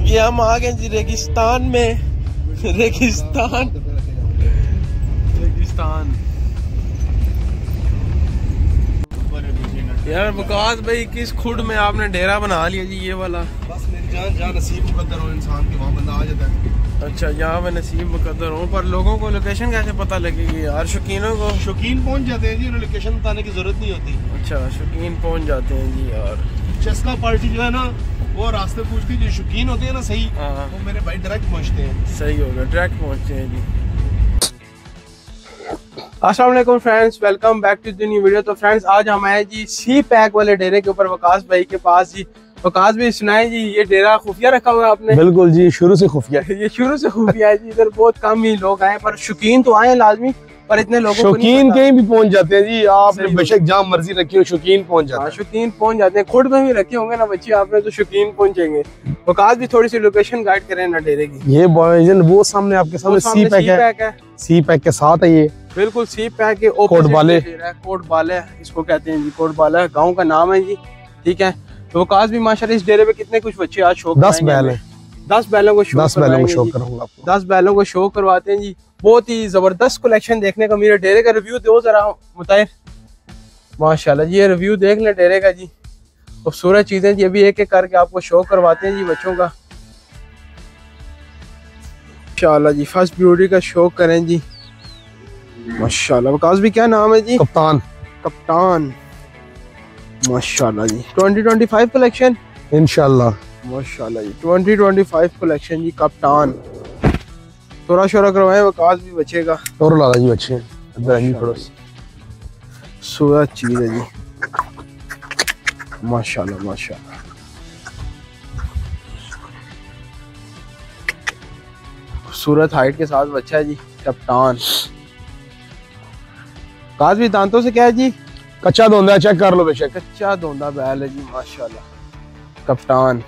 ये हम आ गए जी रेगिस्तान में। रेगिस्तान यार वकास भाई, किस खुड में आपने डेरा बना लिया जी ये वाला? बस मेरी जान जहाँ नसीब मुकद्दर हो इंसान के वहाँ बंदा आ जाता है। अच्छा, यहाँ मैं नसीब मुकद्दर हूँ, पर लोगों को लोकेशन कैसे पता लगेगी यार? शौकीनों को शौकीन पहुँच जाते हैं जी, उन्हें लोकेशन बताने की जरूरत नहीं होती। अच्छा, शौकीन पहुँच जाते हैं जी यार। चस्का पार्टी जो है ना, वो रास्ते पूछती है, जो शौकीन होते हैं ना सही, वो मेरे भाई डायरेक्ट पहुँचते हैं। सही हो गया, डायरेक्ट पहुँचते हैं जी। अस्सलाम वालेकुम friends, welcome back to the new video. तो फ्रेंड्स, आज हम आए जी सी पैक वाले डेरे के ऊपर वकास भाई के पास जी। वकास भाई सुनाए जी, ये डेरा खुफिया रखा हुआ है आपने? बिल्कुल जी, शुरू से खुफिया। ये शुरू से खुफिया है जी। इधर बहुत कम ही लोग आए, पर शौकीन तो आए लाजमी, पर इतने लोगों को शौकीन कहीं भी पहुंच जाते हैं जी। आपने बेशक जहाँ मर्जी रखी हो, शौकीन पहुंच जाते हैं। शौकीन पहुंच जाते हैं। खुद में भी रखे होंगे ना बच्चे आपने, तो शौकीन पहुंचेंगे। वकास भी थोड़ी सी लोकेशन गाइड करें ना डेरे की। ये वो सामने आपके सामने सी पैक है। सी पैक के साथ है ये, बिल्कुल सी पैक के कोटबाले। कोटबाले इसको कहते हैं जी। कोटबाले गाँव का नाम है जी, ठीक है। तो वकास भी माशाल्लाह इस डेरे पे कितने कुछ बच्चे आज शो 10 बैल है। 10 बैलों को शो 10 बैलों को शो करूंगा आपको। 10 बैलों को शो करवाते हैं जी। बहुत ही जबरदस्त कलेक्शन देखने का। मेरे डेरे का रिव्यू दो जरा मुताहिर। माशाल्लाह जी, ये रिव्यू देख ले डेरे का जी। खूबसूरत चीजें जी, अभी एक एक करके आपको शो करवाते हैं जी बच्चों का। माशाल्लाह जी, फर्स्ट ब्यूटी का शो करें जी। माशाल्लाह। वकास भी क्या नाम है जी? कप्तान। कप्तान, माशाल्लाह जी। 2025 कलेक्शन इंशाल्लाह। माशाल्लाह जी, 2025 कलेक्शन जी। कप्तान थोड़ा शोरा करवाए, वकास भी बचेगा। और लाला जी बच्चे हैं, सूरत चीज है जी। माशाल्लाह माशाल्लाह। खूबसूरत हाइट के साथ बच्चा है जी कप्तान। काज भी दांतों से क्या है जी? कच्चा धोंदा है, चेक कर लो बेशक। कच्चा धोंदा बैल है जी माशाल्लाह। कप्तान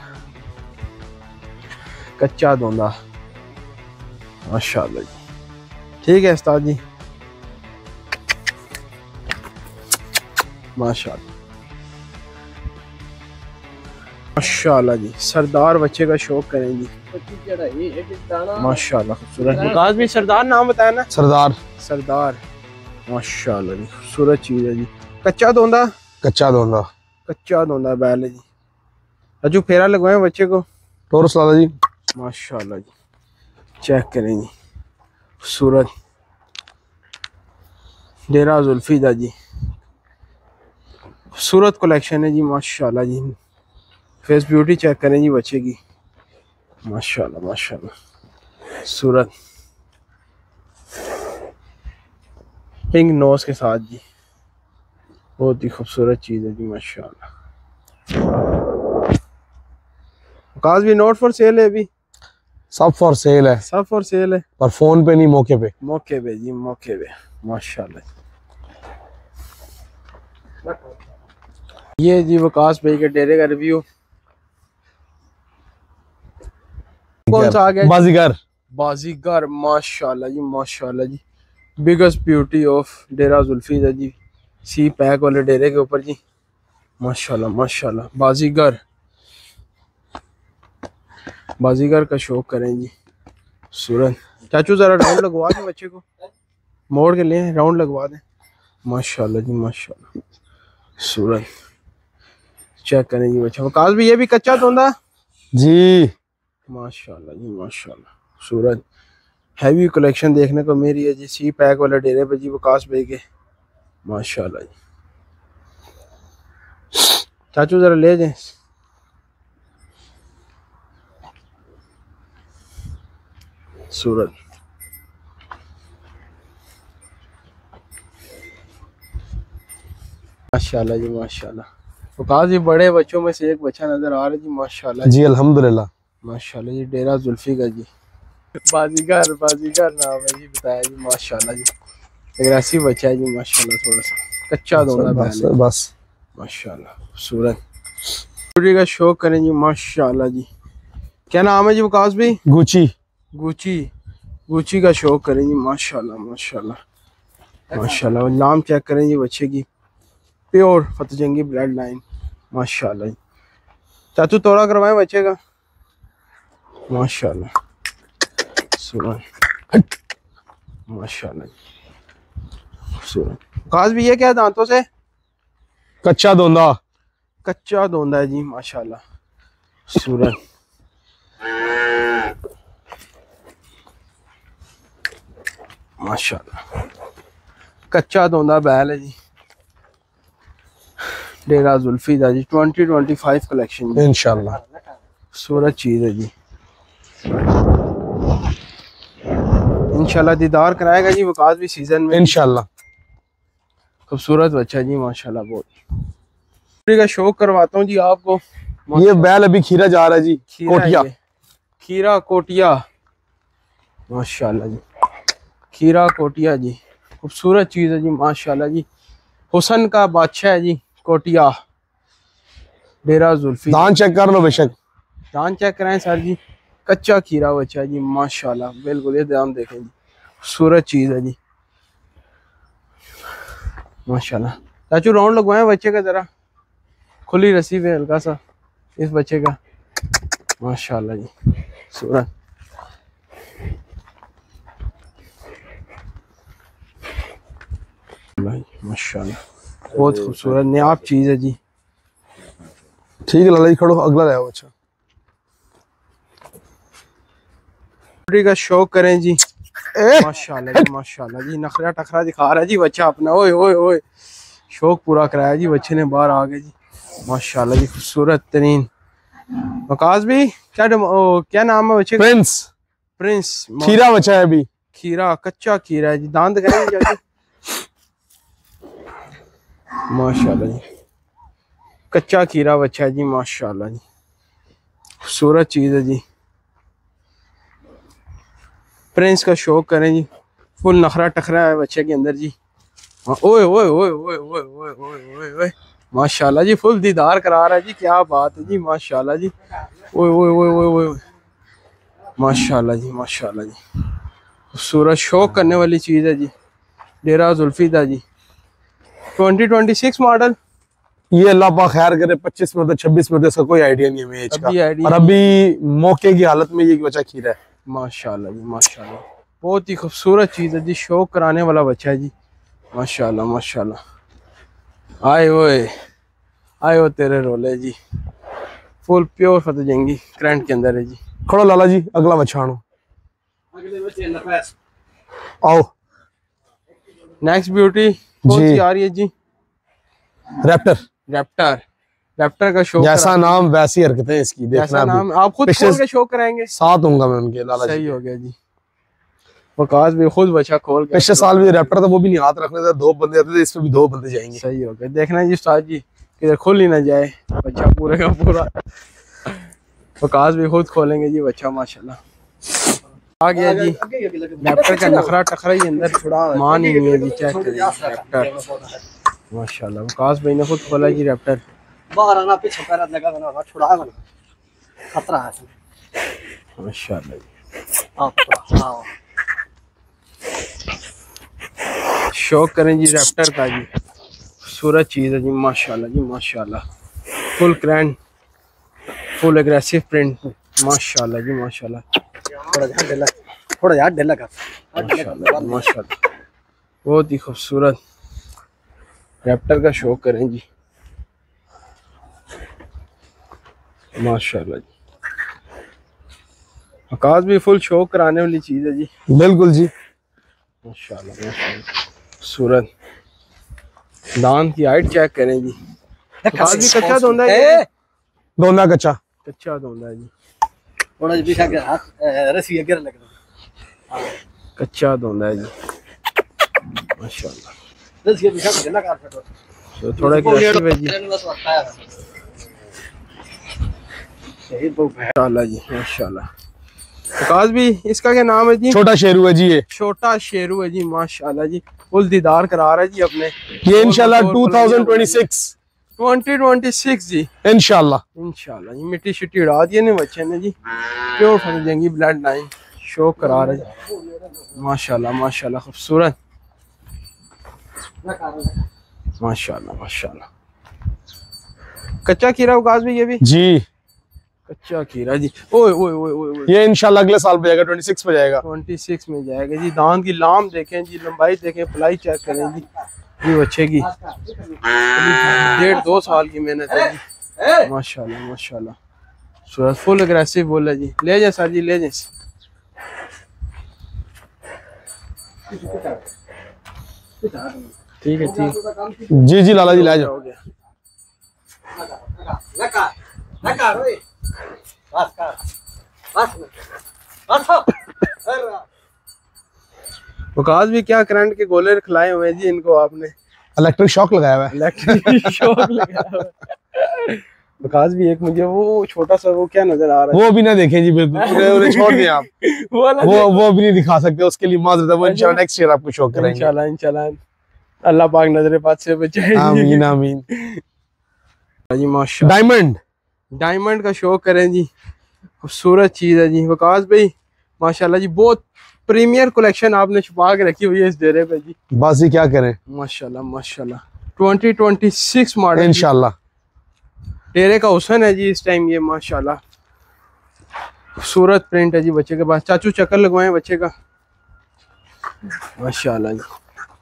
कच्चा धोंदा, माशाल्लाह जी। ठीक है उस्ताद जी, माशाल्लाह माशाल्लाह जी। सरदार बच्चे का शौक करें जी। माशाल्लाह खूबसूरत। वकास भी सरदार नाम बताया ना? सरदार। सरदार, माशाल्लाह जी, खूबसूरत चीज है जी। कच्चा धोंदा। कच्चा धोंदा। कच्चा धोंदा बैल है जी। अजू फेरा लगवाए बच्चे को। टोरस लाला जी। माशाल्लाह जी, चेक करें जी। खूबसूरत डेरा जुल्फीदा जी। खूबसूरत कलेक्शन है जी माशाल्लाह जी। फेस ब्यूटी चेक करें जी बच्चे की। माशाल्लाह माशाल्लाह। सूरत पिंक नोज के साथ जी, बहुत ही खूबसूरत चीज है जी माशाल्लाह। वकास भी नोट फॉर सेल है अभी? सब फॉर सेल है। सब फॉर सेल है, पर फोन पे नहीं, मौके पे। मौके पे जी, मौके पे। माशाल्लाह। ये जी वकास भाई के डेरे का रिव्यू। कौन सा आ गया? बाजीगर। बाजीगर, माशाल्लाह जी माशाल्लाह जी। बिगेस्ट ब्यूटी ऑफ डेरा जुल्फीदा जी, सी पैक वाले डेरे के ऊपर जी। माशाल्लाह माशाल्लाह। बाजीगर, बाजीगर का शौक करें जी। सूरत चाचू जरा राउंड लगवा दें बच्चे को, मोड़ के ले राउंड लगवा दें। माशाल्लाह जी माशाल्लाह। सूरत चेक करें जी बच्चा। वकास भी ये भी कच्चा धोंदा जी। माशाल्लाह जी माशाल्लाह। सूरत हैवी कलेक्शन देखने को मेरी है जी सी पैक वाले डेरे पे जी वकास भाई के। माशाल्लाह जी। चाचू जरा ले जाए। सूरत माशाल्लाह जी माशाल्लाह। वकास जी बड़े बच्चों में से एक बच्चा नजर आ रहा है जी माशाल्लाह जी। अल्हम्दुलिल्लाह माशाल्लाह जी। डेरा जुल्फी का जी। बाजीगर, बाजीगर नाम है जी, बताया जी माशाल्लाह जी। एग्रेसिव बच्चा है जी माशाल्लाह। थोड़ा सा कच्चा धोना बस बस माशाल्लाह। खूबसूरत ब्यूटी का शौक करें जी माशाल्लाह जी। क्या नाम है जी वकास भाई? गुची। गुची, गुची का शौक करें जी माशाल्लाह माशाल्लाह माशाल्लाह। नाम चेक करें जी बच्चे की, प्योर फतजंगी ब्लड लाइन माशाल्लाह जी। चाचू तोड़ा करवाएं बच्चे का। माशाल्लाह सुरन, माशाल्लाह सुरन। काज भी ये क्या दांतों से? कच्चा दोंदा, कच्चा दोंदा है जी माशाल्लाह सुरन। माशाल्लाह कच्चा दोंदा बैल है जी। डेरा जुल्फीदा जी 2025 कलेक्शन जी इंशाल्लाह खूबसूरत चीज है जी। इंशाल्लाह दीदार कराएगा जी वकास भी सीजन में इंशाल्लाह। खूबसूरत बच्चा जी माशाल्लाह बहुत। का शौक करवाता हूँ जी आपको। ये बैल अभी खीरा जा रहा है जी, कोटिया, खीरा कोटिया माशाल्लाह जी, खीरा कोटिया जी खूबसूरत चीज है जी माशाल्लाह जी। हुसन का बादशाह है जी कोटिया। डेरा जुल्फी दान चेक कर लो बेशक, दान चेक कराएं सर जी। कच्चा खीरा बच्चा जी माशाल्लाह बिल्कुल, ये दाम देखें जी खूबसूरत चीज है जी माशाल्लाह। चाचू राउंड लगवाएं बच्चे का जरा, खुली रस्सी पे हल्का सा इस बच्चे का माशाल्लाह जी सूरत। माशाल्लाह बहुत खूबसूरत नायाब चीज है जी। ठीक है लाला जी, खड़ो अगला ले आओ। अच्छा का शौक करें जी माशाल्लाह जी माशाल्लाह जी। नखरा टखरा दिखा रहा है जी बच्चा अपना, ओए ओए ओए शौक पूरा कराया जी बच्चे ने, बाहर आ गए जी माशाल्लाह जी खूबसूरत तरीन। वकास भी क्या नाम है बच्चे? Prince, Prince. खीरा बचा है अभी, खीरा कच्चा खीरा है जी, दांत करेंगे जाके माशाल्लाह जी। कच्चा खीरा बच्चा है जी माशाल्लाह जी खूबसूरत चीज है जी। प्रिंस का शौक करें जी, फुल नखरा टखरा है बच्चे के अंदर जी। ओए ओए ओए ओए ओए ओए ओए ओए माशाल्लाह जी फुल दीदार करा रहा है जी, क्या बात है जी माशाल्लाह जी। ओए ओए ओए ओए ओए माशाल्लाह जी माशाल्लाह जी खूबसूरत शौक करने वाली चीज है जी। डेरा जुल्फीदा जी 2026 मॉडल। ये अल्लाह पाक खैर करे 25 में 26 में, इसका कोई आइडिया नहीं है एज का, और अभी मौके की हालत में ये बच्चा खीरा है माशाल्लाह जी माशाल्लाह। बहुत ही खूबसूरत चीज है जी, शौक कराने वाला बच्चा है जी माशाल्लाह माशाल्लाह। आए ओ तेरे रोले जी, full pure Fateh Jangi current के अंदर है जी। खड़ो लाला जी अगला बच्चा आनो, आओ। नेक्स्ट ब्यूटी कौन सी आ रही है जी? Raptor, Raptor. रैप्टर का शौक, जैसा नाम वैसी हरकतें इसकी, देखना नाम आप खुद खोल के शौक कराएंगे। साथ होऊंगा मैं उनके लाला जी। सही हो गया जी, वकास भी खुद बच्चा खोल के। पिछले साल भी रैप्टर था, वो भी नहीं हाथ रखने थे, 2 बंदे आते थे, इसमें भी 2 बंदे जाएंगे। सही हो गया, देखना जी उस्ताद जी किधर खुल ही ना जाए बच्चा पूरे का पूरा। वकास भी खुद खोलेंगे जी बच्चा माशाल्लाह। आ गया जी रैप्टर का नखरा टखरा ही अंदर मान ही नहीं है जी। चेक करिए रैप्टर माशाल्लाह, वकास भाई ने खुद खोला जी रैप्टर। बाहर आना पीछे पैर लगा बना छुड़ा बना खतरा है माशाल्लाह जी। हां शौक करें जी रैप्टर का जी, खूबसूरत चीज़ है जी माशाल्लाह जी माशाल्लाह। फुल क्रैंड, फुल एग्रेसिव प्रिंट माशाल्लाह जी माशाल्लाह। थोड़ा यार ढीला कर माशाल्लाह माशाल्लाह बहुत ही खूबसूरत रैप्टर का शौक करें जी माशाल्लाह जी। आकाश भी फुल शौक कराने वाली चीज़ है जी। बिल्कुल जी माशाल्लाह माशाल्लाह खूबसूरत। दांत की हाइट चेक करें जी। आकाश भी कच्चा धोंदा है, दोंदा कच्चा, कच्चा धोंदा है जी। थोड़ा जी पीछे हाथ रस्सी गिर लग रहा कच्चा धोंदा है जी माशाल्लाह। रस्सी के पीछे ढीला कर फटो तो थोड़ा एग्रेसिव है जी माशाल्लाह जी माशाल्लाह। आकाश भी इसका क्या नाम है जी? छोटा शेरू है जी, ये छोटा शेरू है जी माशाल्लाह जी। फुल दीदार करा रहा है जी अपने। ये इंशाल्लाह 2026 जी इंशाल्लाह इंशाल्लाह जी। मिट्टी शिट्टी उड़ा दी ने बच्चे ने जी, pure Fateh Jangi bloodline show करा रहा है माशाल्लाह माशाल्लाह खूबसूरत माशाल्लाह माशाल्लाह। कच्चा खीरा उगाज भी ये भी जी, कच्चा खीरा जी। ओए ओए ओए ओए, ये इंशाल्लाह अगले साल पे जाएगा, 26 पे जाएगा। 26 में जाएगा जी। दांत की लाम देखें जी, लंबाई देखें, पलाई चेक करें जी। ये बच्चे की 1.5-2 साल की मेहनत है जी। माशाल्लाह माशाल्लाह, सूरत फुल अग्रेसिव बोल है जी। ले जाए सर जी, ले जाए। ठीक है ठीक। जी जी लाला जी, ले जाओ। हो गया। वकास भी क्या करंट के गोले खिलाए हुए हैं जी इनको आपने। इलेक्ट्रिक शॉक लगाया हुआ है। इलेक्ट्रिक शॉक लगाया हुआ है। वकास भी एक मुझे वो छोटा सा वो क्या नजर आ रहा है, वो भी ना देखें जी, बिल्कुल उन्हें छोड़ दें आप। वो भी नहीं दिखा सकते, उसके लिए माजरत है। वो इंशाल्लाह नेक्स्ट ईयर आपको शो करेंगे इंशाल्लाह इंशाल्लाह। अल्लाह पाक नजर बात से बचाए। आमीन आमीन। जी माशाल्लाह, डायमंड, डायमंड का शौक करें जी, खूबसूरत चीज है जी। वकास भाई माशाल्लाह जी, बहुत प्रीमियर कलेक्शन आपने छुपा के रखी हुई है इस डेरे पे जी। बस ये क्या करें, माशाल्लाह माशाल्लाह। 2026 मॉडल इंशाल्लाह। डेरे का हुसन है जी इस टाइम ये माशाल्लाह। खूबसूरत प्रिंट है जी बच्चे के पास। चाचू चक्कर लगवाएं बच्चे का। माशाल्लाह जी,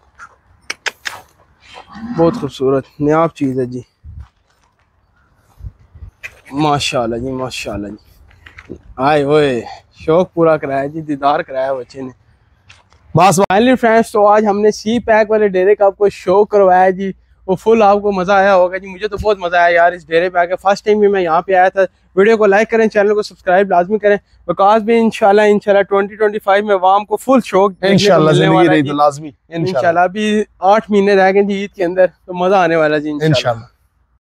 बहुत खूबसूरत नायाब चीज है जी। माशाल्लाह जी माशाल्लाह जी। आए ओए, शौक पूरा कराया जी, दीदार कराया बच्चे ने। बस फाइनली फ्रेंड्स, तो आज हमने सी पैक वाले डेरे का आपको शो करवाया जी। वो फुल आपको मजा आया होगा जी। मुझे तो बहुत मजा आया यार इस डेरे पे आके। फर्स्ट टाइम भी मैं यहाँ पे आया था। वीडियो को लाइक करें, चैनल को सब्सक्राइब लाजमी करें। वकास भी इंशाल्लाह 2025 में वाम को फुल शौक इंशाल्लाह जिंदगी रही तो लाजमी। इंशाल्लाह। अभी 8 महीने रह गए जी ईद के अंदर, तो मजा आने वाला जी इंशाल्लाह।